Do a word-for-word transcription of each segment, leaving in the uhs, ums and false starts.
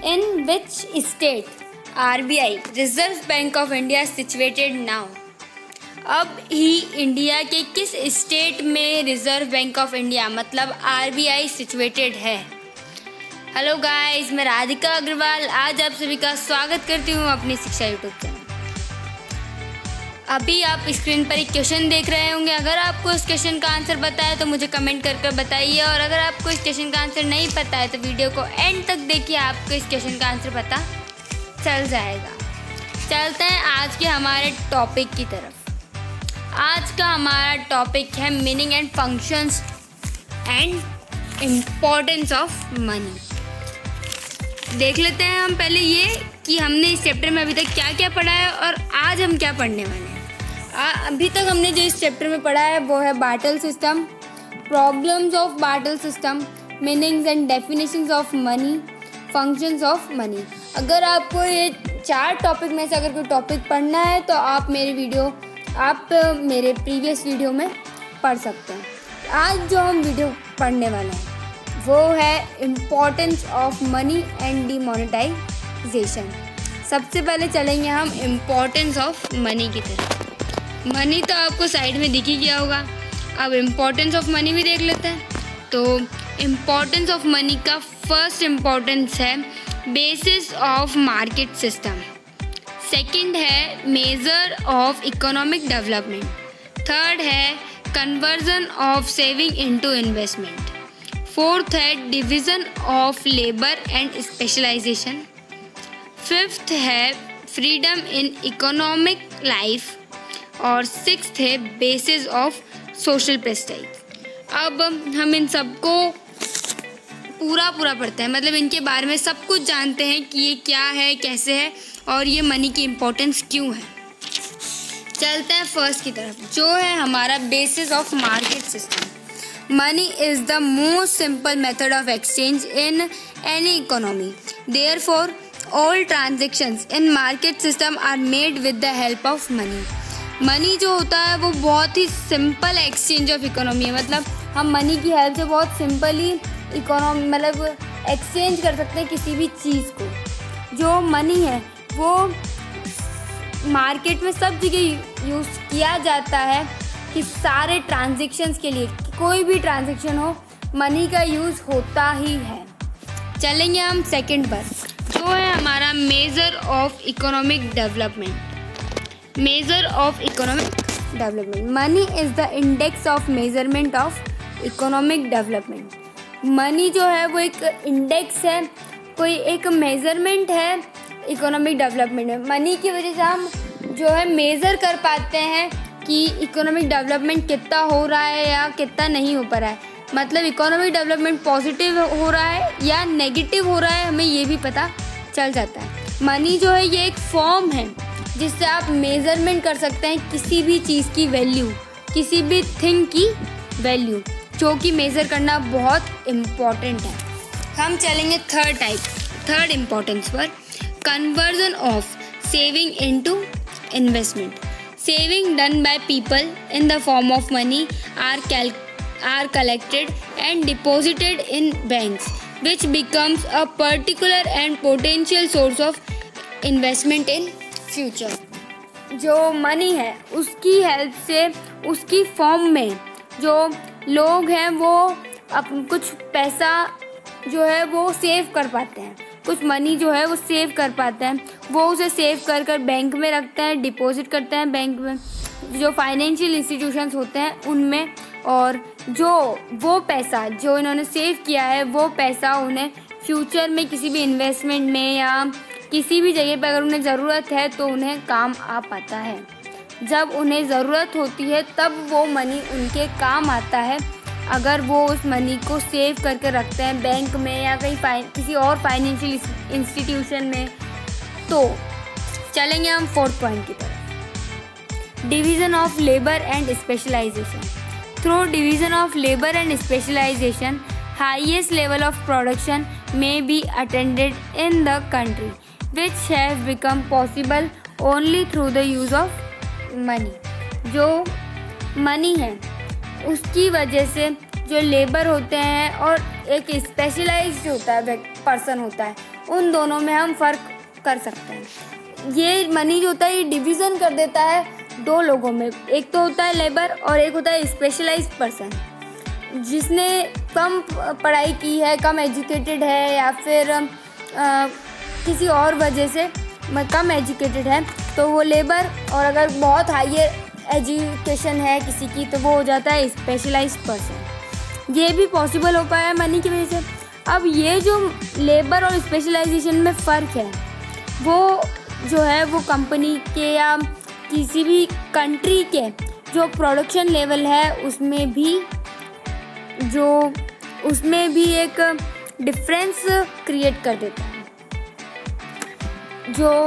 In which state R B I Reserve Bank of India is situated now? अब ही India के किस state में Reserve Bank of India मतलब R B I situated है? Hello guys, मैं राधिका अग्रवाल आज आप सभी का स्वागत करती हूँ अपनी शिक्षा यूट्यूब चैनल। अभी आप स्क्रीन पर एक क्वेश्चन देख रहे होंगे। अगर आपको इस क्वेश्चन का आंसर पता है तो मुझे कमेंट कर कर बताइए, और अगर आपको इस क्वेश्चन का आंसर नहीं पता है तो वीडियो को एंड तक देखिए, आपको इस क्वेश्चन का आंसर पता चल जाएगा। चलते हैं आज के हमारे टॉपिक की तरफ। आज का हमारा टॉपिक है meaning and functions and importance of money. देख लेते हैं हम पहले ये कि हमने इस चैप्टर में अभी तक क्या क्या पढ़ा है और आज हम क्या पढ़ने वाले हैं। अभी तक हमने जो इस चैप्टर में पढ़ा है वो है barter system, problems of barter system, meanings and definitions of money, functions of money. अगर आपको ये चार टॉपिक में से अगर कोई टॉपिक पढ़ना है तो आप मेरे वीडियो आप मेरे प्रीवियस वीडियो में पढ़ सकते हैं। आज जो हम वीडियो पढ़ने वाले हैं वो है importance of money and demonetisation. सबसे पहले चलेंगे हम इम्पोर्टेंस ऑफ मनी की तरफ। मनी तो आपको साइड में दिख ही गया होगा, अब इम्पोर्टेंस ऑफ मनी भी देख लेते हैं। तो इम्पोर्टेंस ऑफ मनी का फर्स्ट इम्पोर्टेंस है basis of market system, second है major of economic development, third है conversion of saving into investment, fourth है division of labour and specialisation, fifth है फ्रीडम इन इकोनॉमिक लाइफ, और sixth है basis of social prestige. अब हम इन सबको पूरा पूरा पढ़ते हैं, मतलब इनके बारे में सब कुछ जानते हैं कि ये क्या है, कैसे है और ये मनी की इम्पोर्टेंस क्यों है। चलते हैं फर्स्ट की तरफ जो है हमारा basis of market system. Money is the most simple method of exchange in any economy, therefore all transactions in market system are made with the help of money. Money जो होता है वो बहुत ही सिंपल एक्सचेंज ऑफ इकोनॉमी है, मतलब हम money की हेल्प से बहुत सिंपली इकोनॉमी मतलब एक्सचेंज कर सकते हैं किसी भी चीज़ को। जो मनी है वो मार्केट में सब जगह यूज़ किया जाता है कि सारे ट्रांजेक्शन्स के लिए, कोई भी ट्रांजेक्शन हो मनी का यूज़ होता ही है। चलेंगे हम सेकंड पर जो है हमारा major of economic development. Major of economic development, money is the index of measurement of economic development. Money जो है वो एक इंडेक्स है, कोई एक मेजरमेंट है इकोनॉमिक डेवलपमेंट में। मनी की वजह से हम जो है मेज़र कर पाते हैं कि इकोनॉमिक डेवलपमेंट कितना हो रहा है या कितना नहीं हो पा रहा है, मतलब इकोनॉमिक डेवलपमेंट पॉजिटिव हो रहा है या नेगेटिव हो रहा है, हमें ये भी पता चल जाता है। मनी जो है ये एक फॉर्म है जिससे आप मेज़रमेंट कर सकते हैं किसी भी चीज़ की वैल्यू, किसी भी थिंग की वैल्यू, जो कि मेज़र करना बहुत इम्पॉर्टेंट है। हम चलेंगे थर्ड टाइप थर्ड इम्पोर्टेंस पर, conversion of saving into investment. Saving done by people in the form of money are call are collected and deposited in banks which becomes a particular and potential source of investment in future। जो money है उसकी help से उसकी form में जो लोग हैं वो अपन कुछ पैसा जो है वो सेव कर पाते हैं, कुछ मनी जो है वो सेव कर पाते हैं, वो उसे सेव कर कर बैंक में रखते हैं, डिपॉजिट करते हैं बैंक में, जो फाइनेंशियल इंस्टीट्यूशंस होते हैं उनमें, और जो वो पैसा जो इन्होंने सेव किया है वो पैसा उन्हें फ्यूचर में किसी भी इन्वेस्टमेंट में या किसी भी जगह पर अगर उन्हें ज़रूरत है तो उन्हें काम आ पाता है। जब उन्हें ज़रूरत होती है तब वो मनी उनके काम आता है, अगर वो उस मनी को सेव करके रखते हैं बैंक में या कहीं किसी और फाइनेंशियल इंस्टीट्यूशन में। तो चलेंगे हम फोर्थ पॉइंट की तरफ, division of labour and specialisation. Through division of labor and specialization, highest level of production may be attained in the country, which have become possible only through the use of money। जो money है उसकी वजह से जो labour होते हैं और एक स्पेशलाइज्ड होता है पर्सन होता है उन दोनों में हम फ़र्क कर सकते हैं। ये मनी जो होता है ये डिवीज़न कर देता है दो लोगों में, एक तो होता है लेबर और एक होता है स्पेशलाइज्ड पर्सन। जिसने कम पढ़ाई की है, कम एजुकेटेड है या फिर आ, किसी और वजह से कम एजुकेटेड है तो वो लेबर, और अगर बहुत हायर एजुकेशन है किसी की तो वो हो जाता है स्पेशलाइज्ड पर्सन। ये भी पॉसिबल हो पाया मनी की वजह से। अब ये जो लेबर और स्पेशलाइजेशन में फ़र्क है वो जो है वो कंपनी के या किसी भी कंट्री के जो प्रोडक्शन लेवल है उसमें भी जो उसमें भी एक डिफरेंस क्रिएट कर देता है। जो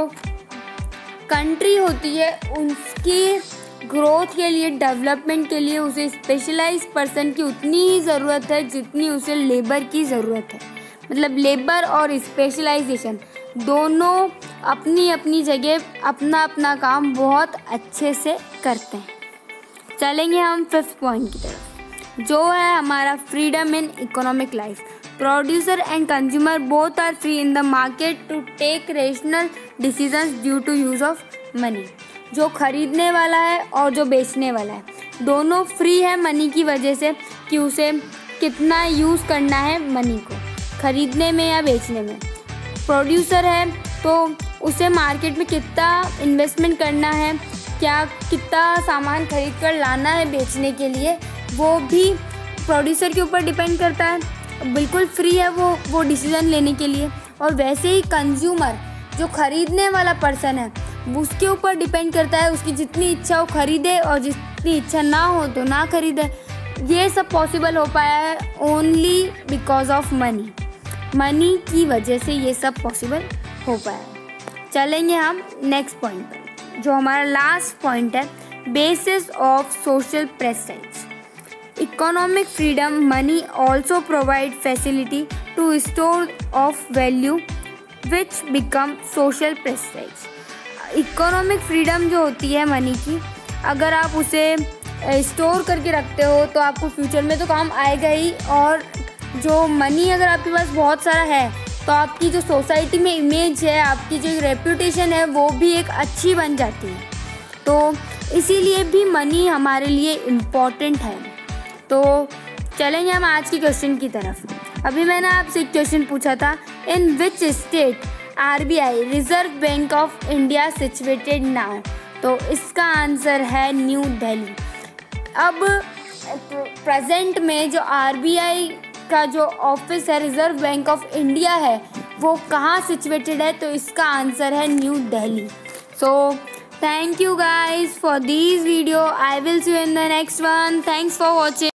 कंट्री होती है उसकी ग्रोथ के लिए, डेवलपमेंट के लिए उसे स्पेशलाइज्ड पर्सन की उतनी ही ज़रूरत है जितनी उसे लेबर की ज़रूरत है। मतलब लेबर और स्पेशलाइजेशन दोनों अपनी अपनी जगह अपना अपना काम बहुत अच्छे से करते हैं। चलेंगे हम फिफ्थ पॉइंट की तरफ, जो है हमारा freedom in economic life. Producer and consumer both are free in the market to take rational decisions due to use of money. जो खरीदने वाला है और जो बेचने वाला है दोनों फ्री है मनी की वजह से कि उसे कितना यूज़ करना है मनी को, खरीदने में या बेचने में। प्रोड्यूसर है तो उसे मार्केट में कितना इन्वेस्टमेंट करना है, क्या कितना सामान खरीद कर लाना है बेचने के लिए, वो भी प्रोड्यूसर के ऊपर डिपेंड करता है। बिल्कुल फ्री है वो वो डिसीज़न लेने के लिए। और वैसे ही कंज्यूमर जो खरीदने वाला पर्सन है उसके ऊपर डिपेंड करता है, उसकी जितनी इच्छा हो खरीदे और जितनी इच्छा ना हो तो ना खरीदे। ये सब पॉसिबल हो पाया है only because of money. Money की वजह से ये सब पॉसिबल हो पाया है। चलेंगे हम नेक्स्ट पॉइंट पर, जो हमारा लास्ट पॉइंट है, basis of social prestige. Economic freedom money also provide facility to store of value which become social prestige. Economic freedom जो होती है मनी की, अगर आप उसे स्टोर करके रखते हो तो आपको फ्यूचर में तो काम आएगा ही, और जो मनी अगर आपके पास बहुत सारा है तो आपकी जो सोसाइटी में इमेज है, आपकी जो रेप्यूटेशन है वो भी एक अच्छी बन जाती है। तो इसीलिए भी मनी हमारे लिए इम्पॉर्टेंट है। तो चलेंगे हम आज की क्वेश्चन की तरफ। अभी मैंने आपसे एक क्वेश्चन पूछा था, in which state R B I Reserve Bank of India situated now. तो इसका आंसर है न्यू दिल्ली। अब प्रेजेंट में जो आर बी आई का जो ऑफिस है, रिजर्व बैंक ऑफ इंडिया है, वो कहाँ सिचुएटेड है, तो इसका आंसर है New Delhi. So thank you guys for this video. I will see you in the next one. Thanks for watching.